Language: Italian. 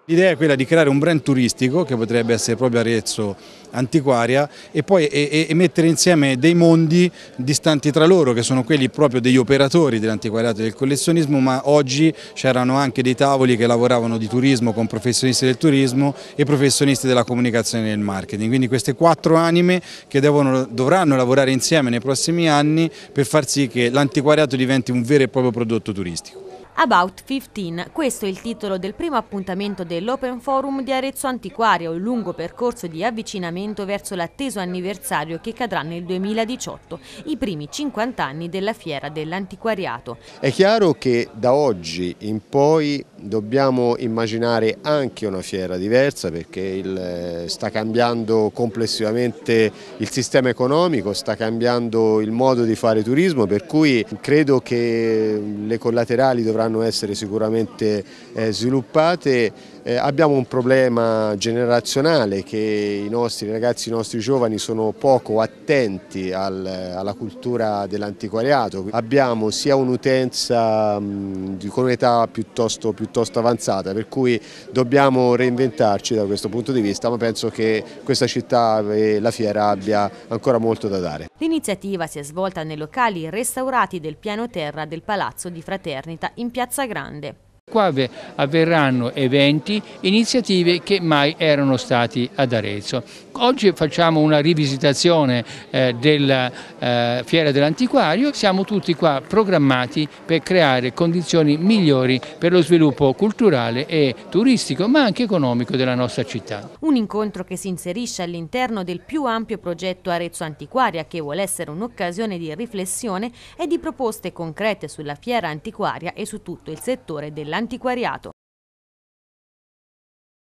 L'idea è quella di creare un brand turistico che potrebbe essere proprio Arezzo Antiquaria e poi mettere insieme dei mondi distanti tra loro, che sono quelli proprio degli operatori dell'antiquariato e del collezionismo, ma oggi c'erano anche dei tavoli che lavoravano di turismo con professionisti del turismo e professionisti della comunicazione e del marketing. Quindi queste quattro anime che dovranno lavorare insieme nei prossimi anni per far sì che l'antiquariato diventi un vero e proprio prodotto turistico. About 15, questo è il titolo del primo appuntamento dell'Open Forum di Arezzo Antiquaria, un lungo percorso di avvicinamento verso l'atteso anniversario che cadrà nel 2018, i primi 50 anni della Fiera dell'Antiquariato. È chiaro che da oggi in poi dobbiamo immaginare anche una fiera diversa, perché sta cambiando complessivamente il sistema economico, sta cambiando il modo di fare turismo, per cui credo che le collaterali dovranno essere sicuramente sviluppate. Abbiamo un problema generazionale, che i nostri ragazzi, i nostri giovani sono poco attenti alla cultura dell'antiquariato. Abbiamo sia un'utenza con un'età piuttosto avanzata, per cui dobbiamo reinventarci da questo punto di vista, ma penso che questa città e la fiera abbia ancora molto da dare. L'iniziativa si è svolta nei locali restaurati del piano terra del Palazzo di Fraternita in Piazza Grande. Qua avverranno eventi, iniziative che mai erano stati ad Arezzo. Oggi facciamo una rivisitazione della Fiera dell'Antiquario, siamo tutti qua programmati per creare condizioni migliori per lo sviluppo culturale e turistico, ma anche economico della nostra città. Un incontro che si inserisce all'interno del più ampio progetto Arezzo Antiquaria, che vuole essere un'occasione di riflessione e di proposte concrete sulla Fiera Antiquaria e su tutto il settore dell'antiquariato.